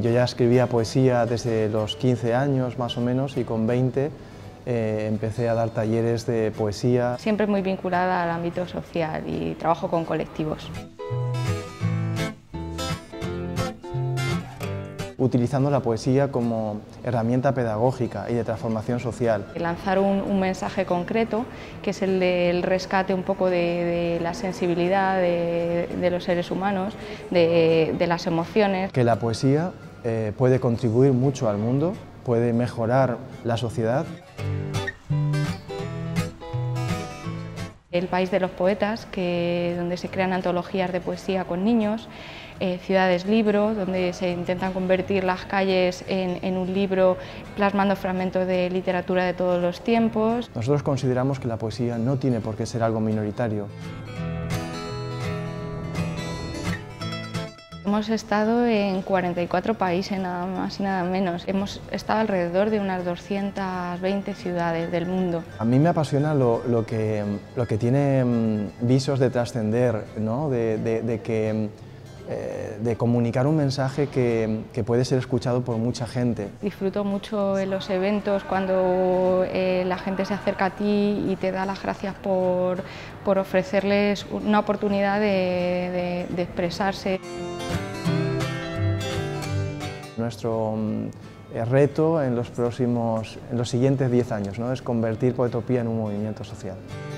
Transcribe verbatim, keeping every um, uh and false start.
yo ya escribía poesía desde los quince años más o menos y con veinte eh, empecé a dar talleres de poesía. Siempre muy vinculada al ámbito social y trabajo con colectivos. Utilizando la poesía como herramienta pedagógica y de transformación social. Lanzar un, un mensaje concreto, que es el del rescate un poco de, de la sensibilidad de, de los seres humanos, de, de las emociones. Que la poesía eh, puede contribuir mucho al mundo, puede mejorar la sociedad. El País de los Poetas, que, donde se crean antologías de poesía con niños, eh, Ciudades Libro, donde se intentan convertir las calles en, en un libro plasmando fragmentos de literatura de todos los tiempos. Nosotros consideramos que la poesía no tiene por qué ser algo minoritario. Hemos estado en cuarenta y cuatro países, nada más y nada menos. Hemos estado alrededor de unas doscientas veinte ciudades del mundo. A mí me apasiona lo, lo, que, lo que tiene visos de trascender, ¿no? de, de, de, que, eh, de comunicar un mensaje que, que puede ser escuchado por mucha gente. Disfruto mucho en los eventos cuando eh, la gente se acerca a ti y te da las gracias por, por ofrecerles una oportunidad de, de, de expresarse. Nuestro eh, reto en los, próximos, en los siguientes diez años, ¿no? es convertir Poetopía en un movimiento social.